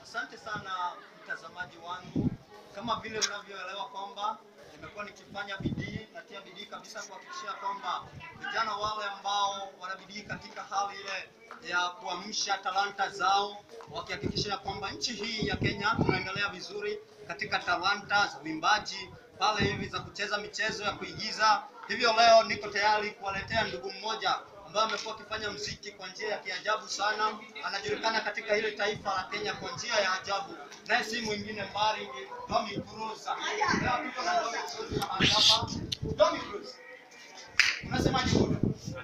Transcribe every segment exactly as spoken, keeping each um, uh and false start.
Asante sana mtazamaji wangu, kama vile unavyoelewa kwamba nimekuwa nikifanya bidii na tia bidii kabisa kuhakikisha kwamba vijana wale ambao wanabidii katika hali ile ya kuamsha talanta zao, wakihakikisha kwamba nchi hii ya Kenya tunaendelea vizuri katika talanta za uimbaji pale hivi za kucheza michezo ya kuigiza. Hivyo leo niko tayari kuwaletea ndugu mmoja ambaye amekuwa akifanya muziki kwa njia ya kiajabu sana, anajulikana katika ile taifa la Kenya kwa njia ya ajabu, naye si mwingine bali ni Dommy Cruz. Leo tuko na Dommy Cruz hapa. Dommy Cruz, unasemaje bwana?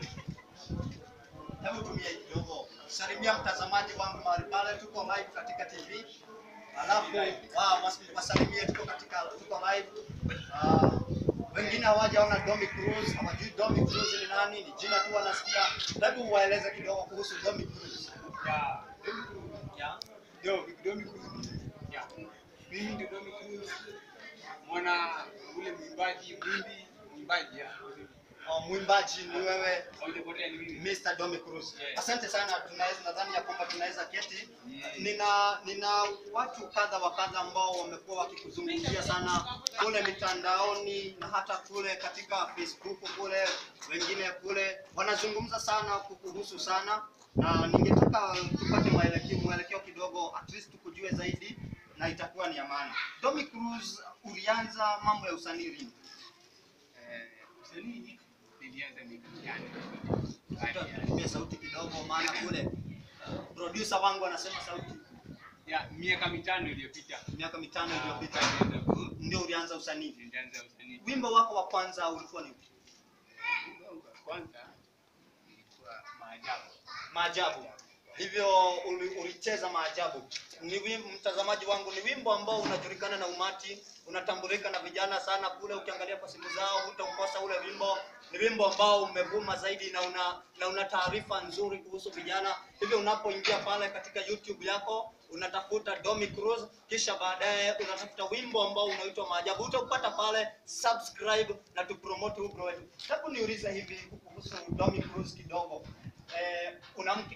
Hebu tumie kidogo, salimia mtazamaji wangu mahali pale, tuko live katika T V. Alafu wao wasalimie, tuko katika tuko live. Uh, wengine hawajaona Dommy Cruz, hawajui Dommy Cruz ni nani, ni jina tu wanasikia. Hebu waeleze kidogo kuhusu Dommy Cruz. Ya, Dommy Cruz. Ya. Yo, Dommy Cruz. Ya. Mimi ndio Dommy Cruz. Mwana ule mwimbaji, mwimbi, mwimbaji ya. Oh, mwimbaji ni wewe, Haujapotea ni mimi. mister Dommy Cruz. Yeah. Asante sana, tunaweza nadhani ya kwamba tunaweza keti. Yeah. Nina nina watu kadha wa kadha ambao wamekuwa wakikuzungumzia sana kule mitandaoni na hata kule katika Facebook kule, wengine kule wanazungumza sana kukuhusu sana, na ningetaka tupate mwelekeo mwelekeo kidogo, at least tukujue zaidi na itakuwa ni amani. Dommy Cruz, ulianza mambo ya usanii lini? Eh, usanii nilianza mikakani. Tumia sauti kidogo maana kule uh, producer wangu anasema sauti. Ya, miaka mitano iliyopita. Miaka mitano iliyopita ndio ulianza usanii. Nilianza usanii. Wimbo wako wa kwanza ulikuwa ni upi? Wimbo wangu wa kwanza ilikuwa Maajabu. Maajabu. Hivyo ulicheza Maajabu. Ni wimbo, mtazamaji wangu, ni wimbo ambao unajulikana na umati, unatambulika na vijana sana kule, ukiangalia kwa simu zao hutaukosa ule wimbo. Ni wimbo ambao umevuma zaidi na una na una taarifa nzuri kuhusu vijana. Hivyo unapoingia pale katika YouTube yako unatafuta Dommy Cruz, kisha baadaye unatafuta wimbo ambao unaitwa Maajabu, utaupata pale. Subscribe na tupromote huko wetu. Hebu niulize hivi kuhusu Dommy Cruz kidogo. Eh, una mke?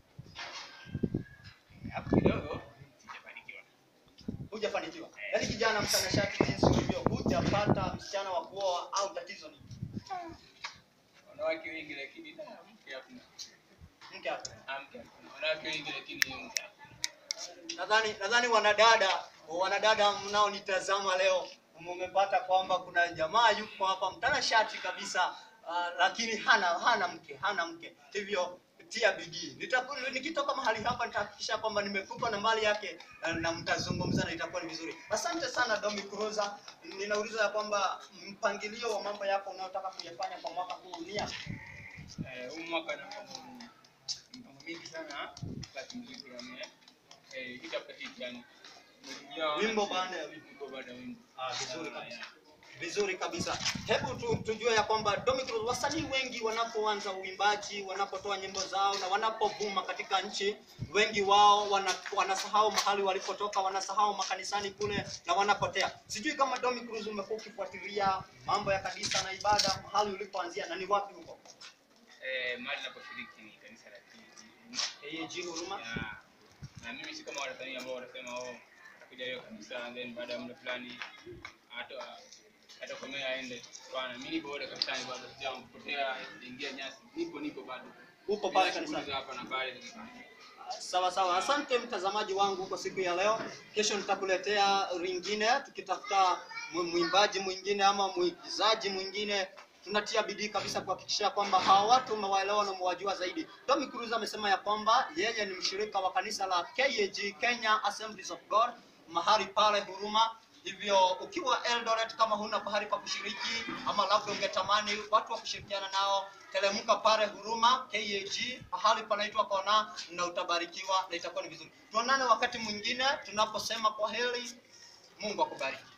Hapo kidogo sijafanikiwa. Hujafanikiwa. Yaani kijana mtanashati jinsi ulivyo, hujapata msichana wa kuoa au tatizo ni? Wanawake wengi lakini mke hakuna. Mke hapo. Mke hakuna. Wanawake wengi lakini mke hakuna. Nadhani nadhani wanadada, wanadada mnaonitazama leo mmepata kwamba kuna jamaa yuko hapa mtanashati kabisa, uh, lakini hana hana mke, hana mke. Hivyo tia bidii. Nitakuwa nikitoka mahali hapa nitahakikisha kwamba nimekupa nambari yake na mtazungumza na itakuwa ni vizuri. Asante sana Dommy Cruz. Ninauliza ya kwamba mpangilio wa mambo yako unayotaka kuyafanya kwa mwaka huu ni yapi? Eh, huu mwaka na mambo mingi sana lakini mziki yani eh kitapata yani. Wimbo baada ya wimbo baada ya wimbo. Ah, vizuri kabisa. Vizuri kabisa. Hebu tu, tujue ya kwamba Dommy Cruz, wasanii wengi wanapoanza uimbaji, wanapotoa nyimbo zao na wanapovuma katika nchi, wengi wao wana, wanasahau mahali walipotoka, wanasahau makanisani kule na wanapotea. Sijui kama Dommy Cruz umekuwa ukifuatilia mambo ya kanisa na ibada mahali ulipoanzia na ni wapi huko? Eh, mahali naposhiriki ni kanisa la A A G Huruma. Na mimi si kama wasanii ambao wanasema oh kuja hiyo kanisa and then baada ya muda fulani hata hata kama aende bwana, mimi nipo bado kanisani, bado sijapotea ingia nyasi, nipo nipo bado Upo pale kanisani hapa na pale. Sawa sawa, asante mtazamaji wangu kwa siku ya leo. Kesho nitakuletea ringine, tukitafuta mwimbaji mwingine ama mwigizaji mwingine. Tunatia bidii kabisa kuhakikisha kwamba hawa watu umewaelewa na umewajua zaidi. Dommy Cruz amesema ya kwamba yeye ni mshirika wa kanisa la K A G, Kenya Assemblies of God, mahali pale Huruma. Hivyo ukiwa Eldoret, kama huna pahali pa kushiriki ama labda ungetamani watu wa kushirikiana nao, teremka pale Huruma K A G, pahali panaitwa Kona, na utabarikiwa na itakuwa ni vizuri. Tuonane wakati mwingine tunaposema kwa heri. Mungu akubariki.